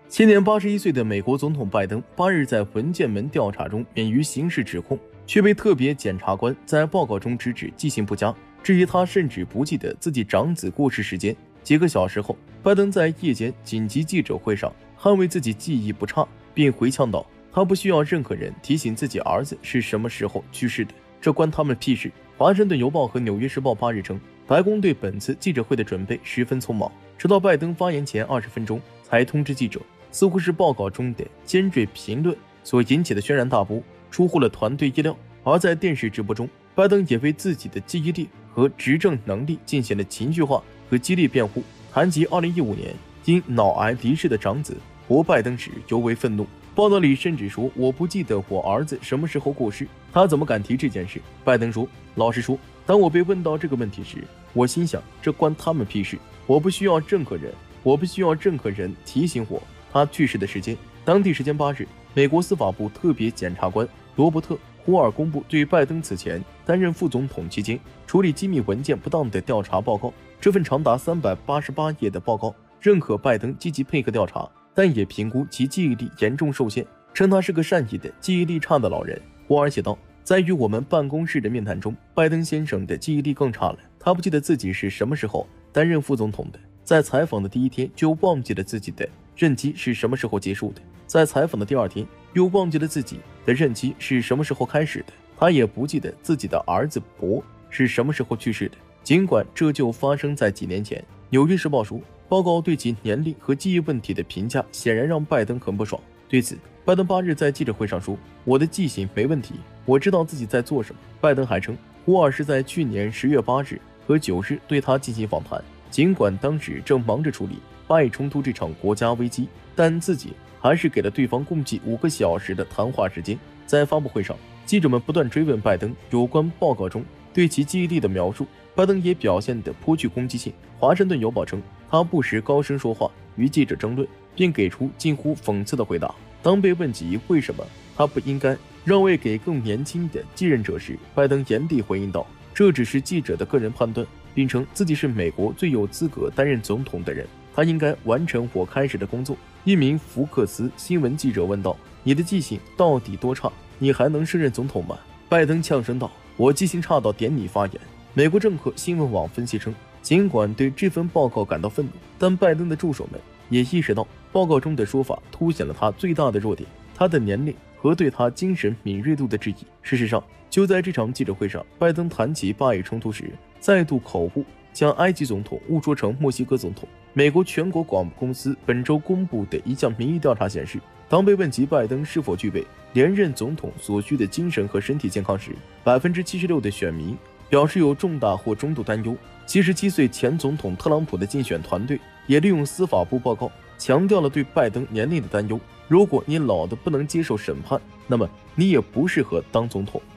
现年81岁的美国总统拜登8日在文件门调查中免于刑事指控，却被特别检察官在报告中直指记性不佳，质疑他甚至不记得自己长子过世时间。几个小时后，拜登在夜间紧急记者会上捍卫自己记忆不差，并回呛道：“他不需要任何人提醒自己儿子是什么时候去世的，这关他们屁事。”华盛顿邮报和纽约时报8日称，白宫对本次记者会的准备十分匆忙，直到拜登发言前20分钟才通知记者，似乎是报告中的尖锐评论所引起的轩然大波，出乎了团队意料。而在电视直播中，拜登也为自己的记忆力和执政能力进行了情绪化和激烈辩护，谈及2015年因脑癌离世的长子博拜登时尤为愤怒。报道里甚至说：“我不记得我儿子什么时候过世，他怎么敢提这件事？”拜登说：“老实说，当我被问到这个问题时，我心想这关他们屁事，我不需要任何人提醒我他去世的时间。”当地时间8日，美国司法部特别检察官罗伯特·胡尔公布对拜登此前担任副总统期间处理机密文件不当的调查报告。这份长达388页的报告认可拜登积极配合调查，但也评估其记忆力严重受限，称他是个善意的记忆力差的老人。胡尔写道：“在与我们办公室的面谈中，拜登先生的记忆力更差了，他不记得自己是什么时候担任副总统的，在采访的第一天就忘记了自己的任期是什么时候结束的，在采访的第2天又忘记了自己的任期是什么时候开始的，他也不记得自己的儿子博是什么时候去世的，尽管这就发生在几年前。”纽约时报说，报告对其年龄和记忆问题的评价显然让拜登很不爽。对此，拜登8日在记者会上说：“我的记性没问题，我知道自己在做什么。”拜登还称，胡尔是在去年10月8日和9日对他进行访谈，尽管当时正忙着处理巴以冲突这场国家危机，但自己还是给了对方共计5个小时的谈话时间。在发布会上，记者们不断追问拜登有关报告中对其记忆力的描述，拜登也表现得颇具攻击性。华盛顿邮报称，他不时高声说话，与记者争论，并给出近乎讽刺的回答。当被问及为什么他不应该让位给更年轻的继任者时，拜登严厉回应道：“这只是记者的个人判断，并称自己是美国最有资格担任总统的人，他应该完成我开始的工作。”一名福克斯新闻记者问道：“你的记性到底多差？你还能胜任总统吗？”拜登呛声道：“我记性差到点你发言。”美国政客新闻网分析称，尽管对这份报告感到愤怒，但拜登的助手们也意识到报告中的说法凸显了他最大的弱点，他的年龄和对他精神敏锐度的质疑。事实上，就在这场记者会上，拜登谈及巴以冲突时再度口误，将埃及总统误说成墨西哥总统。美国全国广播公司本周公布的一项民意调查显示，当被问及拜登是否具备连任总统所需的精神和身体健康时，76%的选民表示有重大或中度担忧。77岁前总统特朗普的竞选团队也利用司法部报告强调了对拜登年龄的担忧：如果你老得不能接受审判，那么你也不适合当总统。